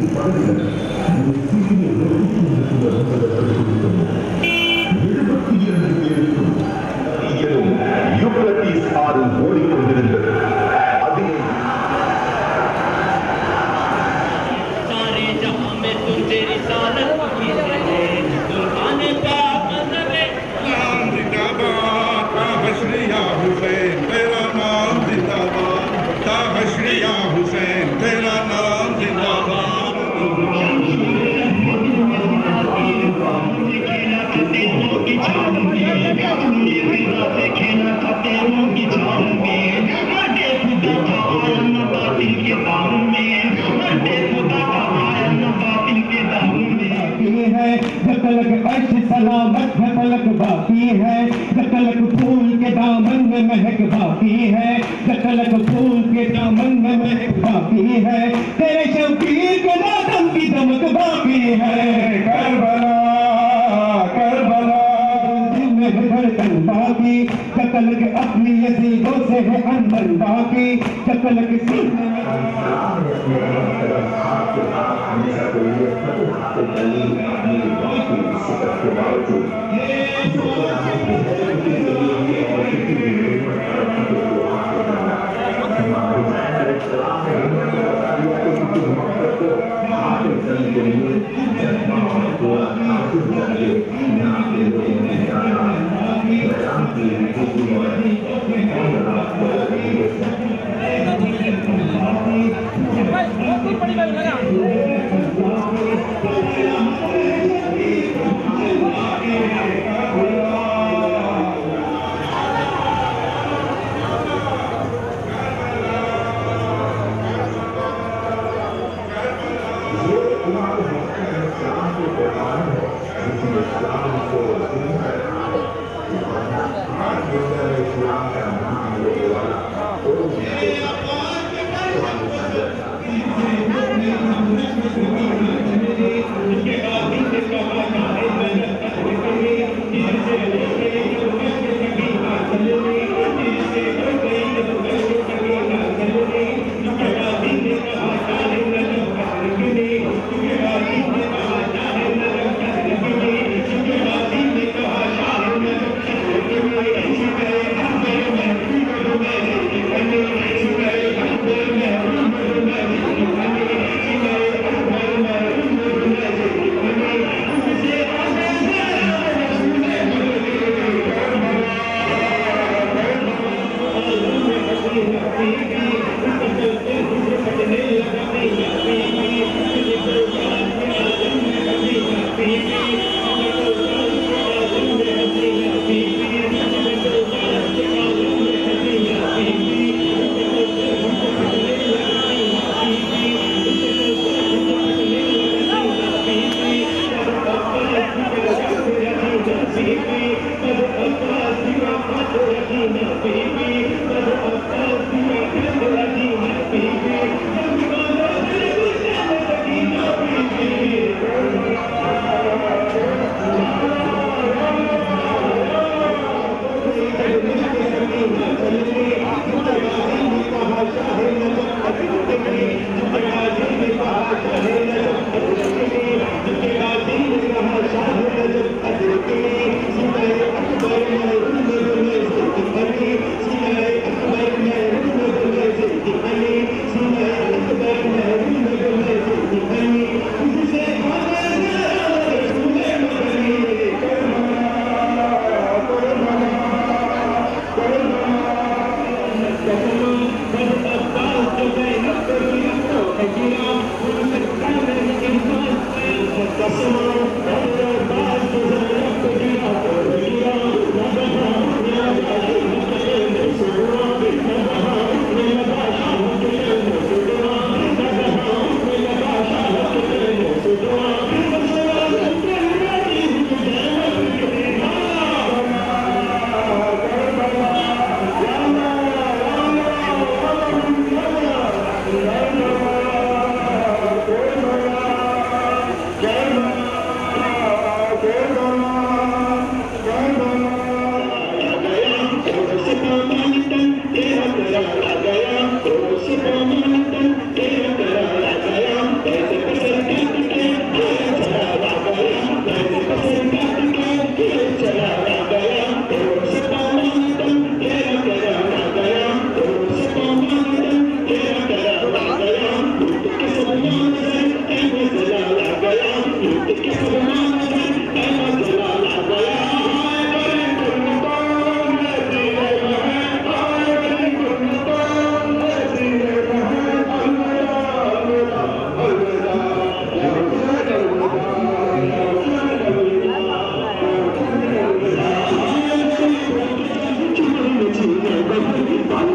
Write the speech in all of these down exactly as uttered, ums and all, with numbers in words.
Euphrates ஆறு ஓடிக்கொண்டிருந்தது. அதில் सलामत है पलक बाकी है, तलक फूल के दामन में महक बाकी है, तलक फूल के दामन में महक बाकी है, तेरे शबीर के नादम की दमक बाकी है। करबला करबला दिल में है धड़कन बाकी, तलक अपनी नसीबों से है अंदर बाकी, तलक सीने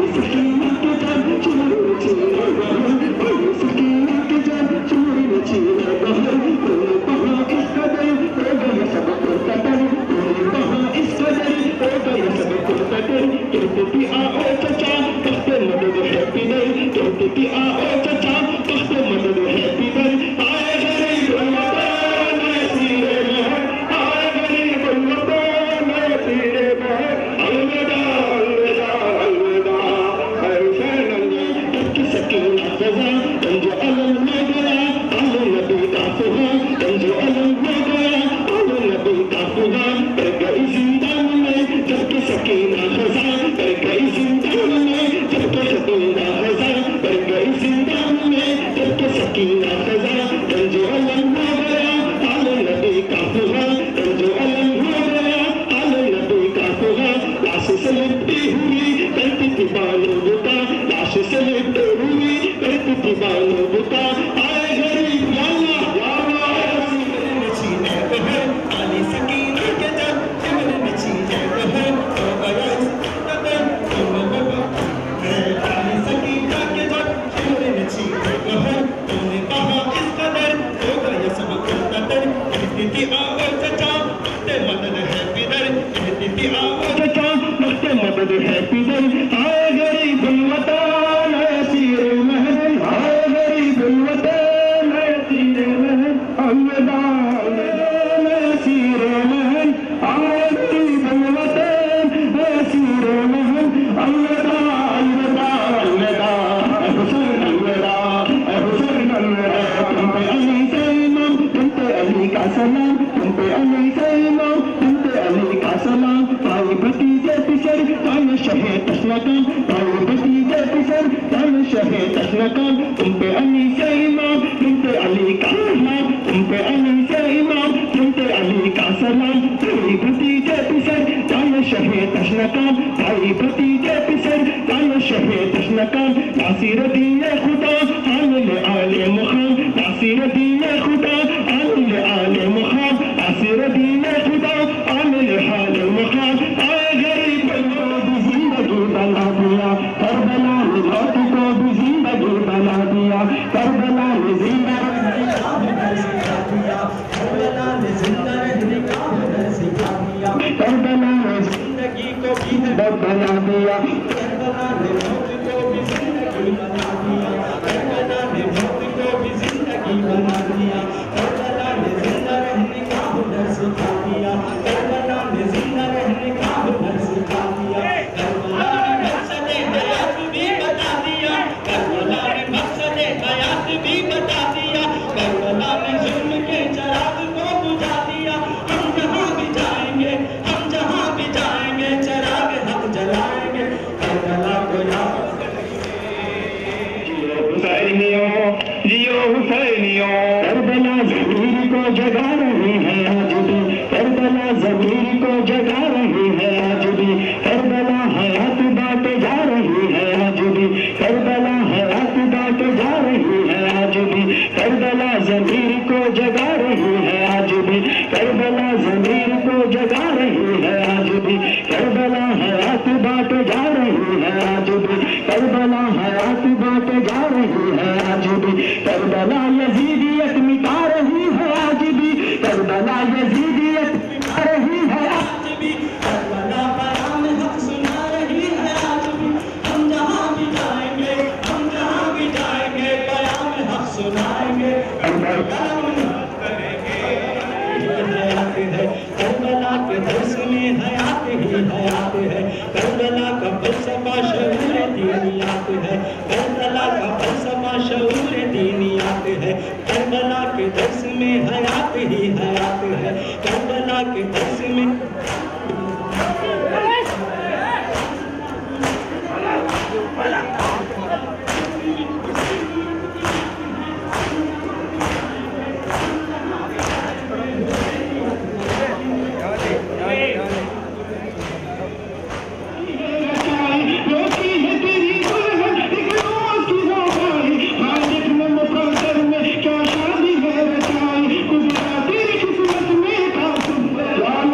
क्या शादी है रचाई, गुजराती किस्मत में था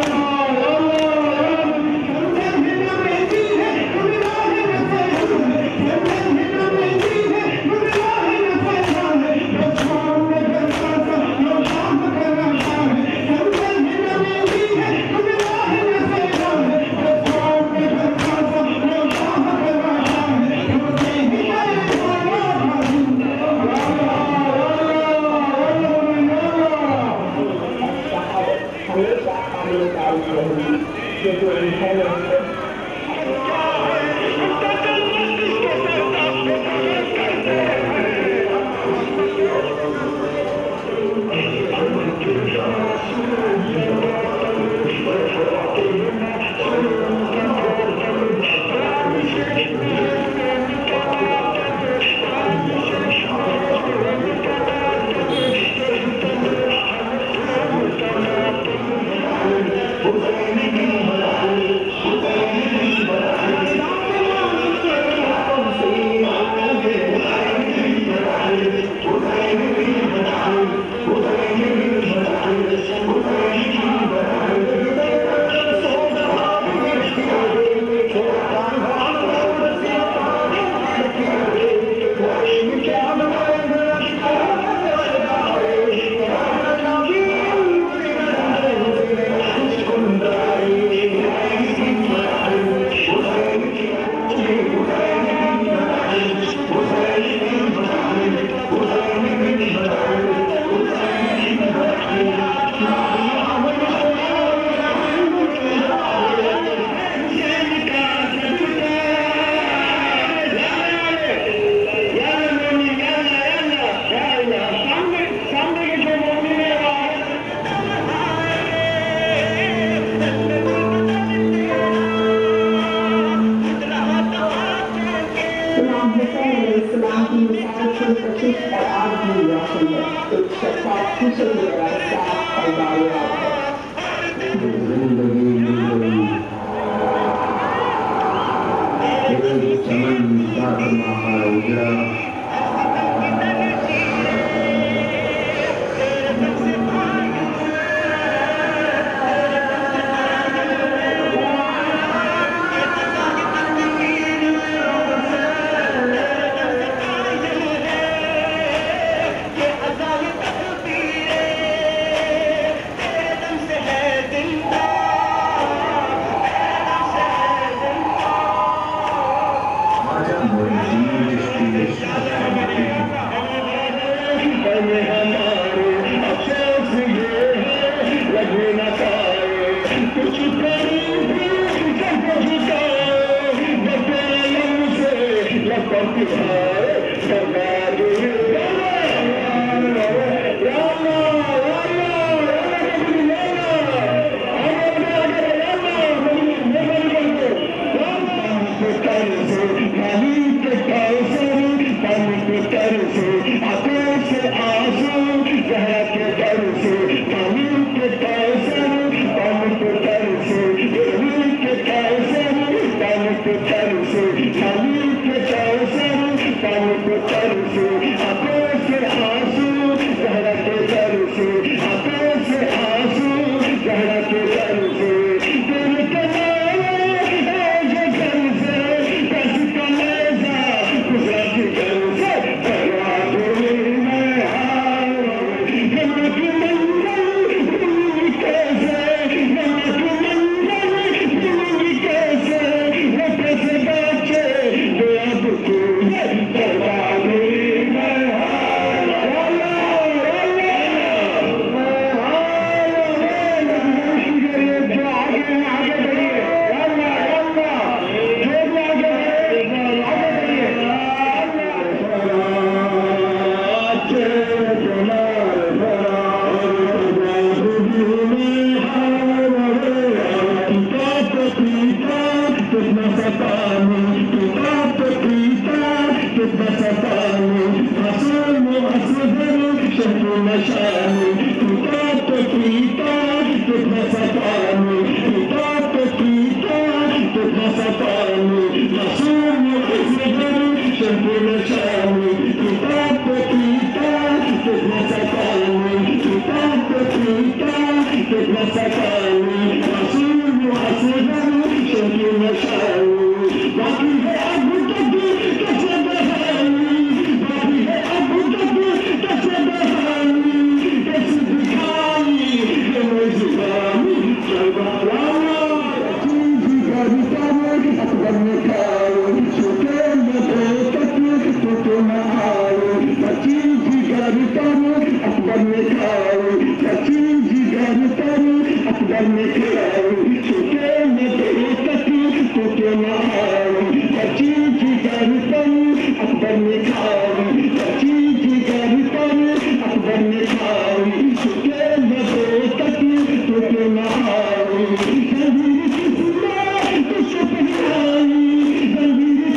Thank you.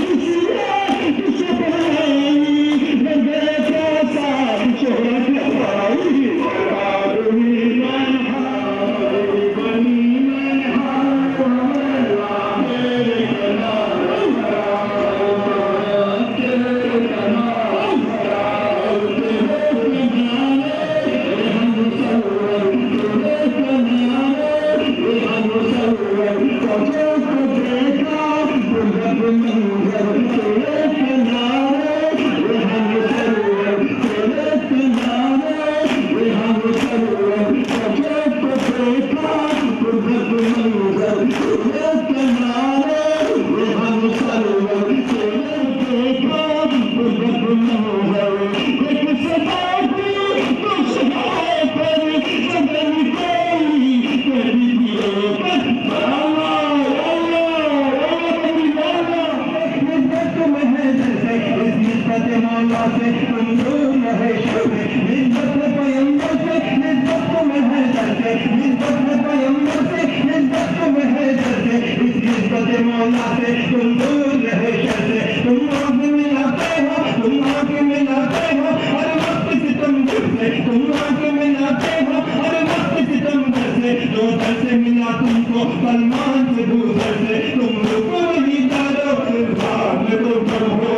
मौला से तुम दूर रहे शर्ते, निस्बत पैगंबर से निस्बत तुम्हें है डरते, निस्बत पैगंबर से निस्बत तुम्हें है डरते, इस निस्बत मौला से तुम दूर रहे शर्ते। तुम आँख मिलाते हो, तुम आँख मिलाते हो हर वक्त सितम से, तुम आँख मिलाते हो हर वक्त सितम से, जो दर से मिला तुमको सलमान से दूसर से, तुम रुको नहीं डालो फिर भाग में तुम कम हो,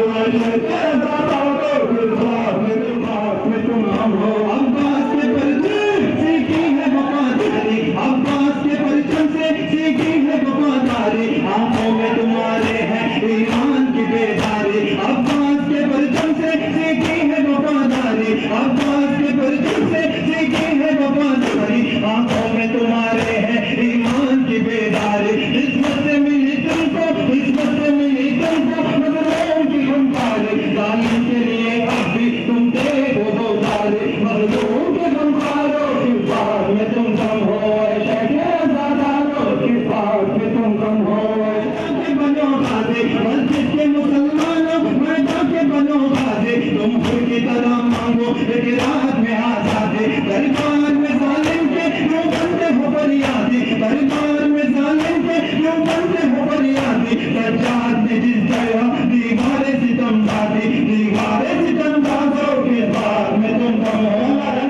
तुम हम हो। अब्बास के परचम से की है वफादारी, अब्बास के परचम से सीखी है वफादारी, आंखों में तुम्हारे है ईमान की बेदारी, अब्बास के परचम से सीखी है वफादारी, अब्बास के परचम से सीखी है वफादारी, आंखों में तुम्हारे है ईमान की बेदारी। किस्मत से मिली तुमको, किस्मत से मिली तुमको मजलूम की गमखारी, जालिम के लिए अब भी तुम देखो दो तारे, मजलूम के गमखारों की बात में तुम कम हो, ज़ादारों की बात में तुम कम हो। बनो बाजे मस्जिद के मुसलमानों, मैदान के बनो बाजे, तुम खुद की तरह मांगो एक रात में आजादी, दरबार में जालिम के क्यों बनते हो फरियादी, दरबार में जालिम के क्यों बनते हो फरियादी, सज्जाद ने जिस तरह दीवारे सितम दादी, दीवारे सितम दादों के बाद में तुम कम हो।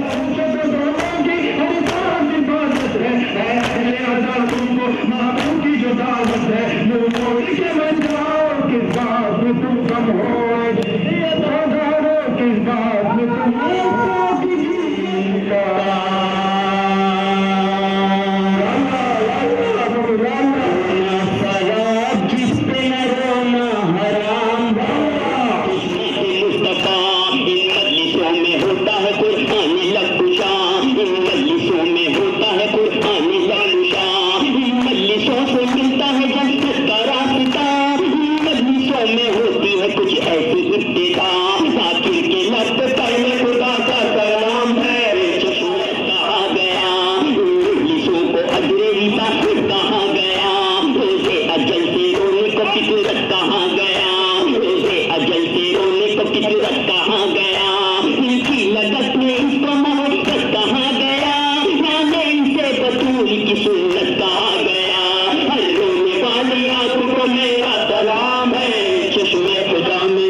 तुमको महबूब की जो दावत है वो मोदी के बन जाओ, किस बात में तुम कम हो, किस बात में तुम जिस पे न रोना हराम, मुस्तफा इन मजलिसों में होता है कुरानी लबकुशा, इन मजलिसों में होता है कुरानी लबकुशा, इन मजलिसों से मिलता है जन्नत का रास्ता, इन मजलिसों में होती है कुछ ऐसी इब्तिदा, जाकिर के लब पे पढ़ने खुदा का कलाम है, चश्मे कहा गया, इन मजलिसों को अजरे रिदा कहा गया, रोज़े अजल से रोने को फितरत कहा गया, रोज़े अजल से रोने को फितरत कहा गया, इनकी लगत में इसको मोहब्बत कहा गया, जाने इसे बतूल की सुन्नत कहा गया, हर रोने वाली आंखों को मेरा सलाम है, चश्मे खुदा में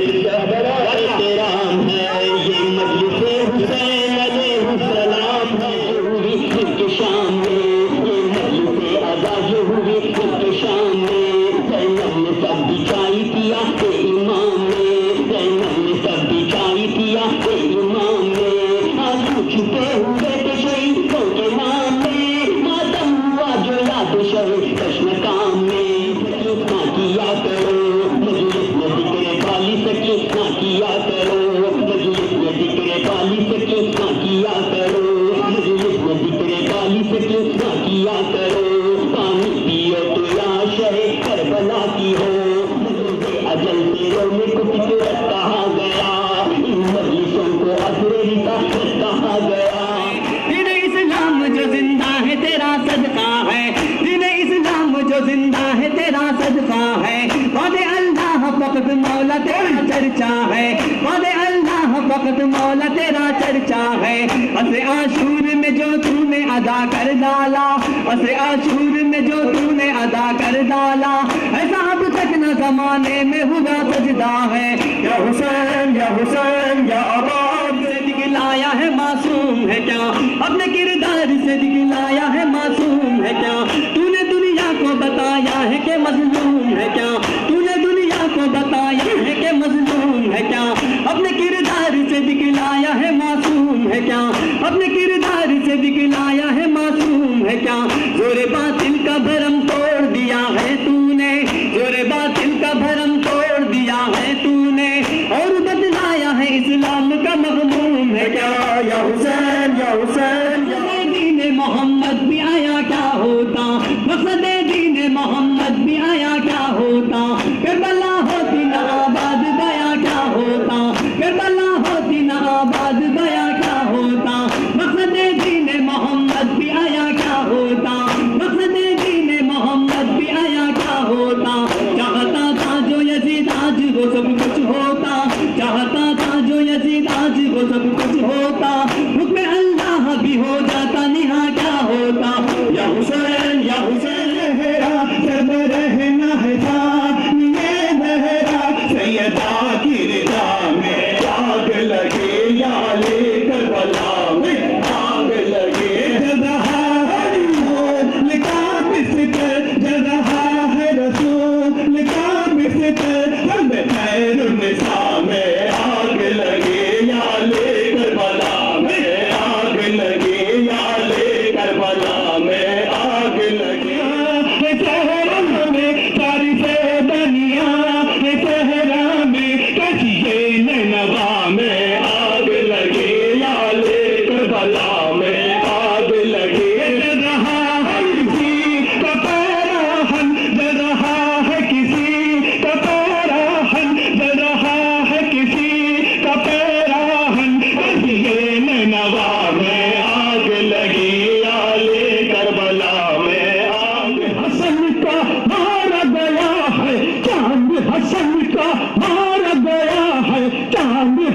एहतराम है, ये मजलिसे हुसैन अलैहिस्सलाम है, हुई इनके शाम में, ये मजलिसे आज़ाद हुई इनके शाम में, ज़ैनब ने सब बिछाई पिया के इमाम ने, ज़ैनब ने सब बिछाई पिया के इमाम ने, आंसू छुपे हुए थे शहीदों के नाम में, मातम हुआ जो याद शहीद कश्म काम में, ना किया करो मजलिस में जिक्र खाली सकी, ना किया करो मजलिस में जिक्र खाली सकी, ना किया करो मजलिस में जिक्र खाली सकी, ना किया करो, पानी पियो तो लाश है करबला की हो, मजलिस अजल से रोने को फितरत कहा गया, इन मजलिसों को अजरे रिदा कहा गया। दिन इस्लाम जो जिंदा है तेरा सदका है, दिन इस्लाम जो जिंदा है तेरा सदका है, वादे अल्लाह फकत मौला तेरा चर्चा है, वादे अल्लाह फकत मौला तेरा चर्चा है, असे आशूर में जो तूने अदा कर डाला, असे आशूर में जो तूने अदा कर डाला, ऐसा अब तक न जमाने में हुआ सजदा है, या हुसैन या हुसैन या आबाद से दिखलाया है मासूम है क्या, अपने किरदार से दिखलाया है मासूम है क्या, तूने दुनिया को बताया है कि मजलूम है क्या, तूने दुनिया को बताया है कि मजलूम है क्या, अपने किरदार से दिखलाया है मासूम है क्या, अपने किरदार से दिखलाया है मासूम है क्या, जोरे बातिल का भरम तोड़ दिया है तूने, जोरे बातिल का भरम तोड़ दिया है तूने, और बदलाया है इस्लाम का मज़मून है क्या, या हुसैन या हुसैन या दीन मोहम्मद भी आया क्या होता, मकसद दीन मोहम्मद भी आया क्या होता, करबला होती ना आबाद गया क्या होता, करबला होती ना आबाद गया क्या होता, मकसद दीन मोहम्मद भी आया क्या होता, मकसद दीन मोहम्मद भी आया क्या होता, चाहता था जो यजीद आज वो सब कुछ होता, चाहता था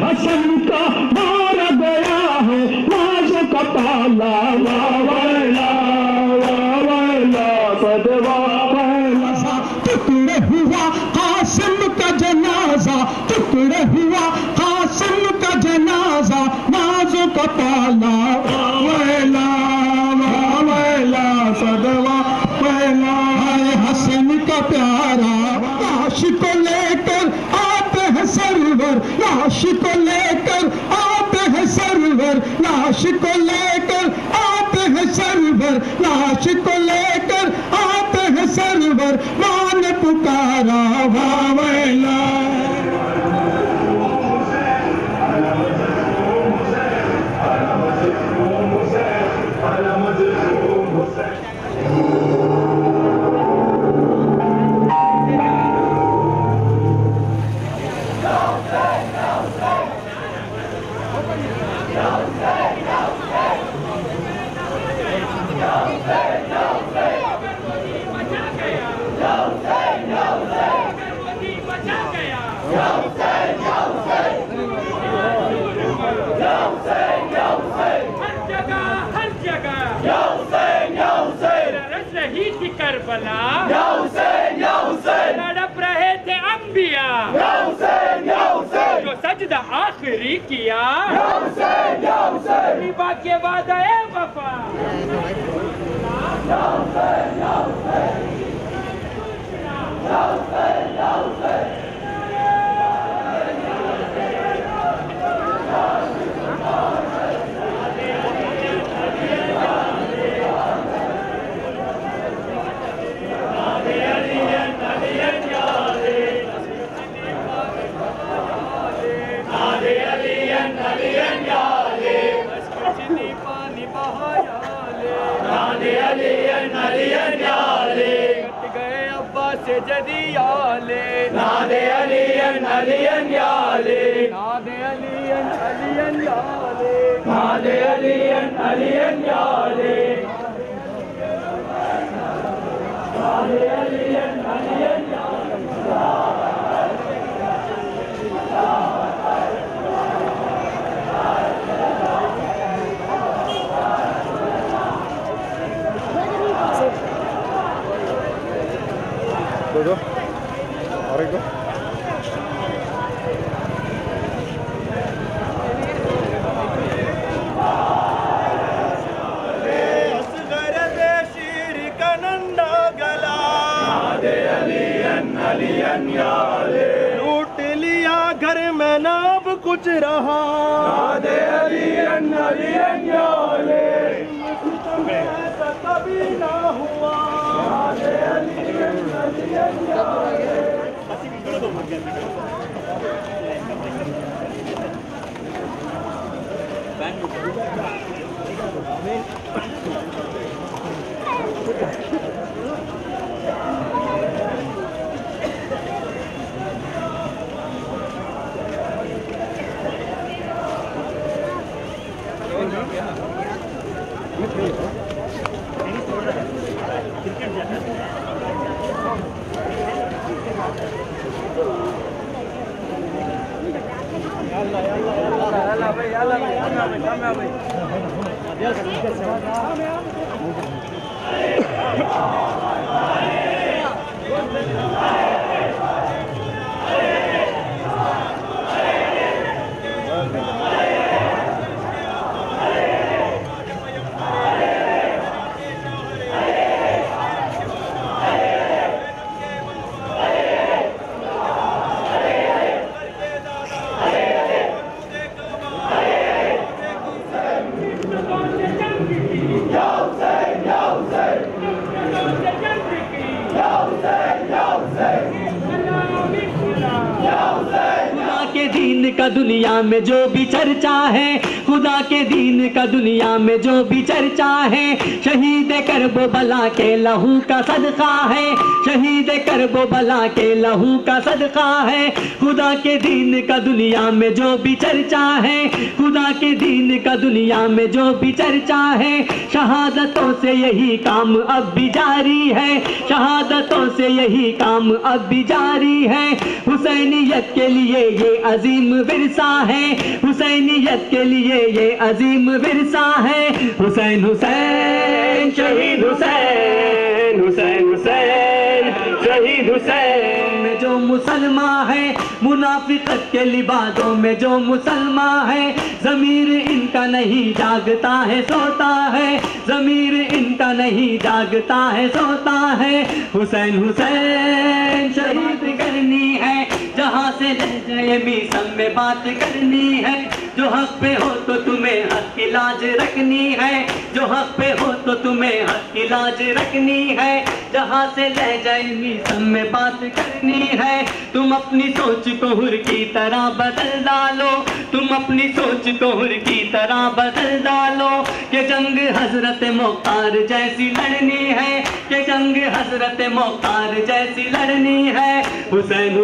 حسن کا مارا گیا ہے نازوں کا پالا واہ ویلا واہ ویلا صدوا ویلا ٹکڑے ہوا قاسم کا جنازہ ٹکڑے ہوا قاسم کا جنازہ نازوں کا پالا واہ ویلا واہ ویلا صدوا ویلا حسن کا پیارا لاش کو لے کر آتے ہیں سرور لاش کو لے کر آتے ہیں سرور لاش کو لے کر آتے ہیں سرور لاش کو لے کر آتے ہیں سرور ماں نے پکارا واہ ویلا کربلا یا حسین یا حسین تڑپ رہے تھے انبیاء یا حسین یا حسین جو سجدہ آخری کیا یا حسین یا حسین ریبا کے وعدہ وفا یا حسین یا حسین یا حسین یا حسین جدی آلے نادے علی علی علی نادے علی علی علی نادے علی علی علی نادے علی علی دو اور ایک دو اصغر بے شیر کا ننڈا گلا نادے علی علی علی لوٹ لیا گھر میں نہ اب کچھ رہا نادے علی علی علی ایسا کبھی نہ ہوا نادے علی کا دنیا میں جو بھی چرچا ہے خدا کے دین کا دنیا میں جو بھی چرچا ہے شہید کرب و بلا کے لہو کا صدقہ ہے شہید کرب و بلا کے لہو کا صدقہ ہے خدا کے دین کا دنیا میں جو بھی چرچا ہے خدا کے دین کا دنیا میں جو بھی چرچا ہے شہادتوں سے یہی کام اب بھی جاری ہے شہادتوں سے یہی کام اب بھی جاری ہے حسینیت کے لیے یہ عظیم ورثہ ہے، حسینیت کے لیے یہ عظیم ورثہ ہے۔ حسین حسین شہید حسین، حسین حسین شہید حسین میں جو مسلمان ہے، منافقت کے لبادوں میں جو مسلمان ہے، ضمیر ان کا نہیں جاگتا ہے سوتا ہے، ضمیر ان کا نہیں جاگتا ہے سوتا ہے۔ حسین حسین شہید کرنی ہے، جہاں سے لہجہ میثم میں بات کرنی ہے، جو حق پہ ہو تو تمہیں حق کی لاج رکھنی ہے، جو حق پہ ہو تو تمہیں حق کی لاج رکھنی ہے، جہاں سے لہجہ میثم میں بات کرنی ہے۔ تم اپنی سوچ کو حر کی طرح بدل ڈالو، تم اپنی سوچ کو حر کی طرح بدل ڈالو، کہ جنگ حضرت مختار جیسی لڑنی ہے، کہ جنگ حضرت مختار جیسی لڑنی ہے۔ حسین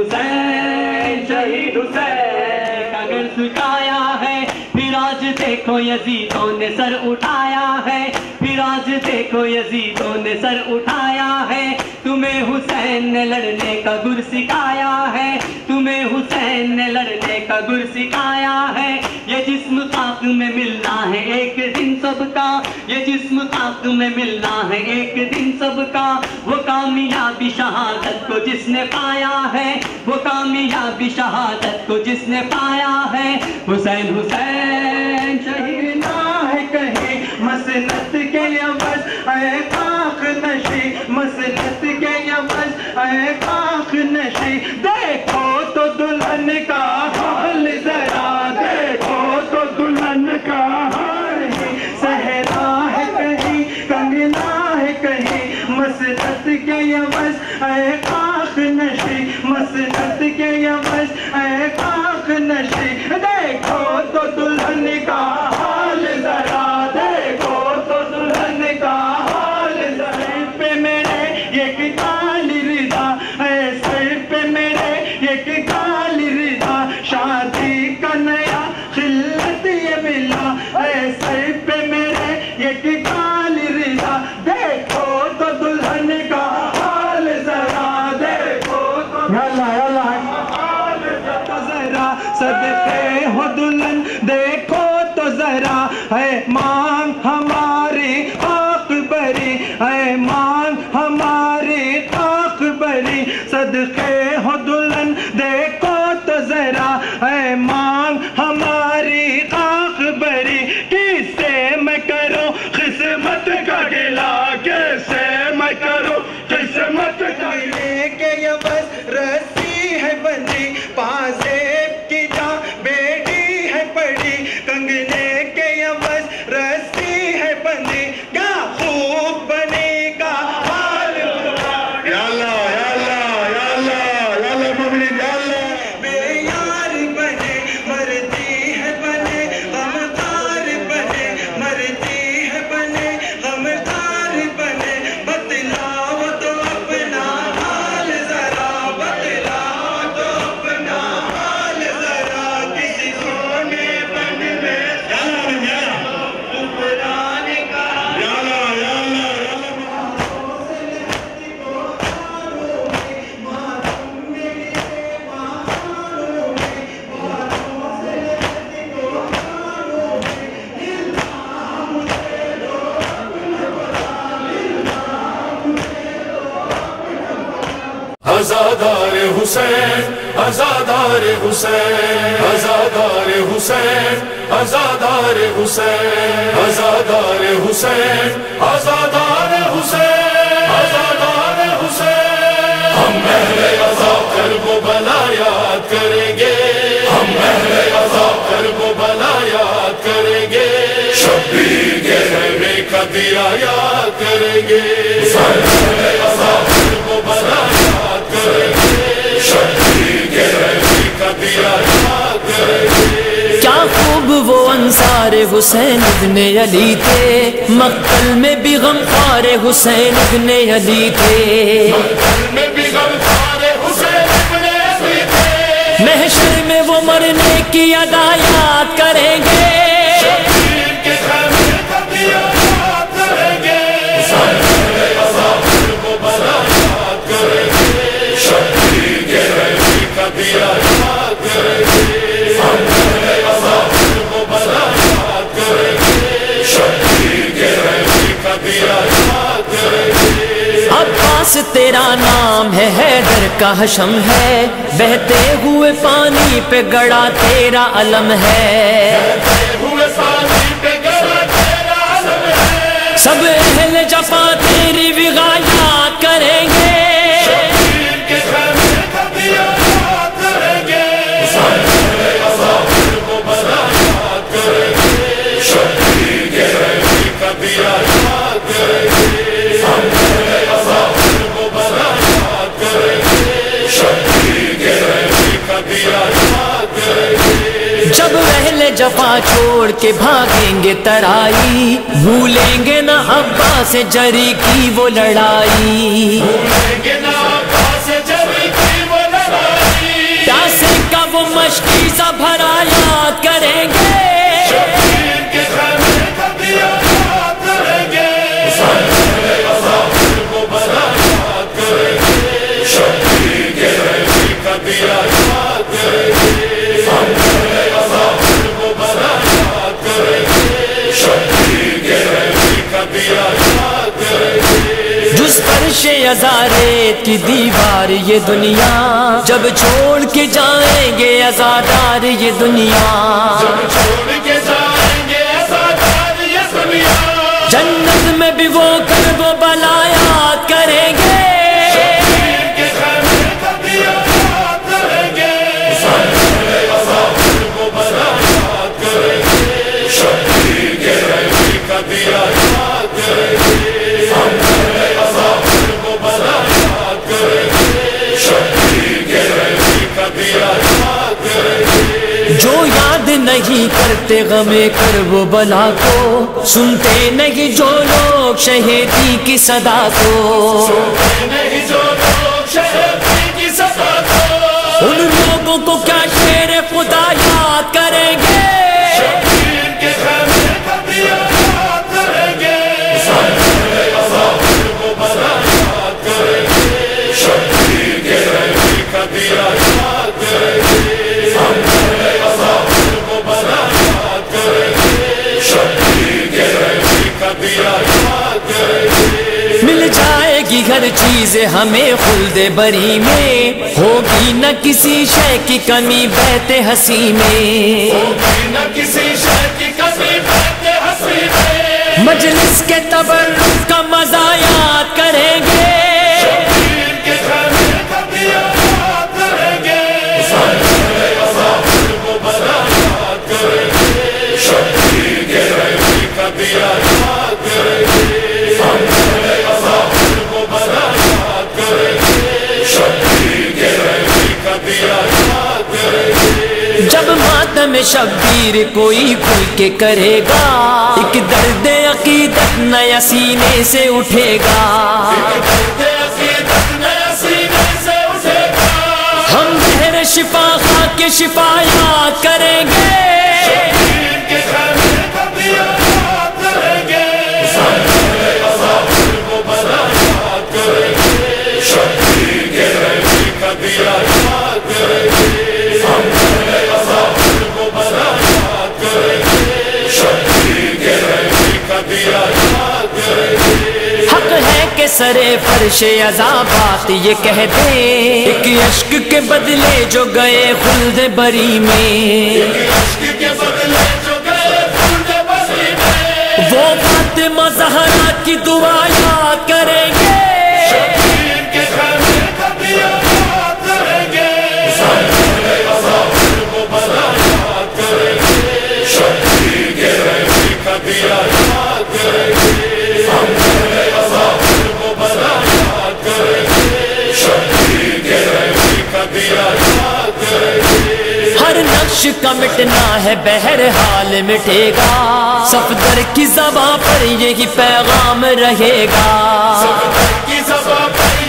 حسین شہید حسین کا گر سکایا ہے، پھر آج دیکھو یزیدوں نے سر اٹھایا ہے، پھر آج دیکھو یزیدوں نے سر اٹھایا ہے۔ تمہیں حسین نے لڑنے کا گر سکھایا ہے، تمہیں حسین نے لڑنے کا گر سکھایا ہے۔ یہ جسم خاک میں ملنا ہے ایک دن سب کا، یہ جسم خاک میں ملنا ہے ایک دن سب کا، وہ کامیابی شہادت کو جس نے پایا ہے، وہ کامیابی شہادت کو جس نے پایا ہے۔ حسین حسین شہید نہ ہے کہیں مسنت کے عوض اے خاک نشی، مسنت کے عوض اے خاک نشی۔ دیکھو تو دلہن کا حال ذرا، دیکھو تو دلہن کا حال، صحرا ہے کہیں کنگنا ہے کہیں، مسنت کے عوض اے خاک نشی، مسنت کے عوض اے خاک نشی۔ دیکھو تو دلہن کا حال ذرا، دیکھو تو دلہن کا حال ذرا۔ سر پہ میرے یہ کالی رضا، اے سر پہ میرے یہ کالی رضا، شادی کا نیا خلت یہ ملا، اے سر پہ میرے یہ کالی رضا۔ دیکھو تو دلہن کا حال ذرا، دیکھو تو حال ذرا، صدقے ہو دلہن دیکھو تو ذرا، اے مانگ ہماری خاک بری، اے مانگ ہماری خاک بری، صدقے ہو دلہن دیکھو تو ذرا، اے مانگ ہماری خاک بری۔ کسے میں کروں قسمت کا گلا، کیسے میں کروں قسمت کا گلا، کہ یہ بس رسی ہے بندی، پازیب کی جاں بیٹی ہے پڑی، کنگنے کے یہ بس رسی ہے بندی، کیا خوب بنی کا حال ہوا۔ یا اللہ یا اللہ یا اللہ یا اللہ مومنین یا اللہ، بے یار بنے مرتی ہے بنے غمخار بنے، مرتی ہے بنے غمخار بنے، بتلاؤ تو اپنا حال ذرا، بتلاؤ تو اپنا حال ذرا، کسی سونے بن میں قرآن کا یا اللہ یا اللہ یا اللہ۔ ازادار حسین ازادار حسین ازادار حسین ازادار حسین ازادار حسین ازادار حسین ازادار حسین۔ ہم اہل عذاب کرب و بلا یاد کریں گے، ہم اہل عذاب کرب و بلا یاد کریں گے، شبیر کے خیمے کا دیا یاد کریں گے، اہل عذاب کرب و بلا یاد کریں گے، شبیر کے خیمے کا دیا یاد کریں گے۔ کیا خوب وہ انصار حسین ابن علی تھے، مقتل میں بھی غمخوار حسین ابن علی تھے، مقتل میں بھی غمخوار حسین ابن علی تھے، محشر میں وہ مرنے کی ادا یاد کریں گے، شبیر کے خیمے کا دیا یاد کریں گے، اہل عذاب کرب و بلا یاد کریں گے، شبیر کے خیمے کا دیا یاد کریں گے۔ کا حشم ہے، بہتے ہوئے پانی پہ گڑا تیرا علم ہے، سب اہل جفا تیری وغایات کریں گے، جب اہل جفا چھوڑ کے بھاگیں گے ترائی، بھولیں گے نہ عباس جری کی وہ لڑائی، پیاسے کا وہ مشکی سا بھرا یاد کریں گے، جس فرش ازارے کی دیوار یہ دنیا، جب چھوڑ کے جائیں گے ازادار یہ دنیا، جنت میں بھی وہ کرب و بلایات کریں گے، جو یاد نہیں کرتے غم کرب و بلا کو، سنتے نہیں جو لوگ شہیدی کی صدا کو، ان لوگوں کو کیا شیر خدا یاد کریں گے، مل جائے گی ہر چیز ہمیں خلد بری میں، ہوگی نہ کسی شے کی کمی بیت ہنسی میں، مجلس کے تبرک کا مزہ یاد کریں گے، جب ماتم شبیر کوئی کھل کے کرے گا، ایک درد عقیدت نیا سینے سے اٹھے گا، ہم بہر شفا خاک کے شفایات کریں گے، حق ہے کہ سرے فرش عذابات یہ کہہ دیں، ایک عشق کے بدلے جو گئے خلد بری میں، وہ فاطمہ زہرا کی دعا یاد کریں گے، ہر نقش کا مٹنا ہے بہرحال مٹے گا، صفدر کی زباں پر یہی پیغام رہے گا،